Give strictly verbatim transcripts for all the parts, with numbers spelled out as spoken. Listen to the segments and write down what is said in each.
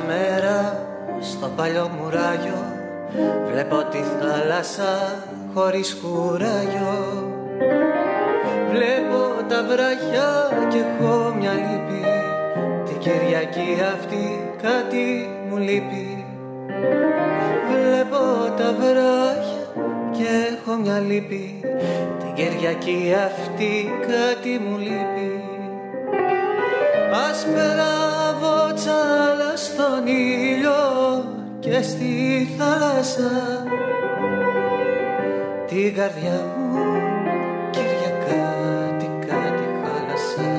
μέρα στο παλιό μουράγιο, βλέπω τη θάλασσα χωρίς κουράγιο. Βλέπω τα βράχια και έχω μια λύπη, την Κυριακή αυτή κάτι μου λείπει. Βλέπω τα βράχια και έχω μια λύπη, την Κυριακή αυτή κάτι μου λείπει. Άσπρα βότσαλα στον ήλιο και στη θάλασσα, την καρδιά μου Κυριακάτικα τη χάλασα.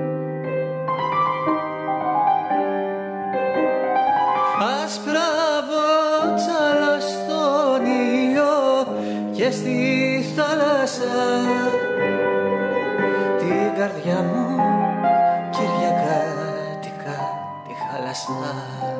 Άσπρα βότσαλα στον ήλιο και στη θάλασσα, την καρδιά μου Κυριακάτικα τη χάλασα.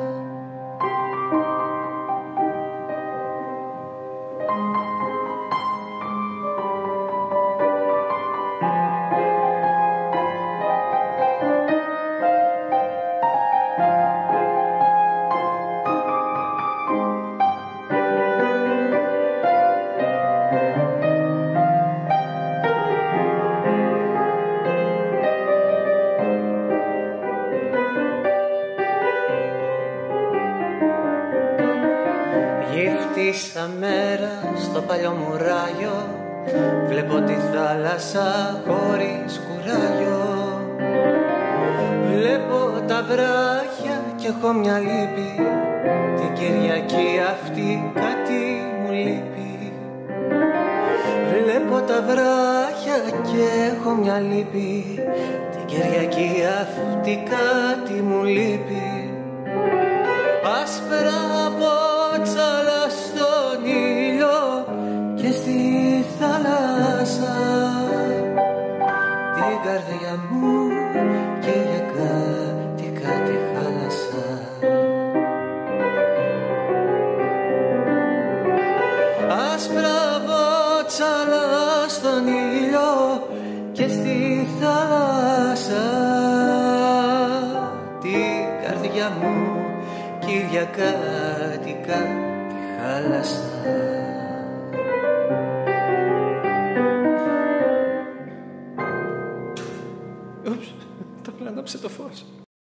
Γύφτησα μέρα στο παλιό μουράγιο, βλέπω τη θάλασσα χωρίς κουράγιο. Βλέπω τα βράχια και έχω μια λύπη, την Κυριακή αυτή κάτι μου λείπει. Βλέπω τα βράχια και έχω μια λύπη, την Κυριακή αυτή κάτι μου λείπει. Άσπρα βότσαλα στον ήλιο και στη θάλασσα, την καρδιά μου Κυριακάτικα τη χάλασα. Άσπρα βότσαλα στον ήλιο και στη θάλασσα, την καρδιά μου Κυριακάτικα τη χάλασα. Ούψ, το πλανάψε το φως.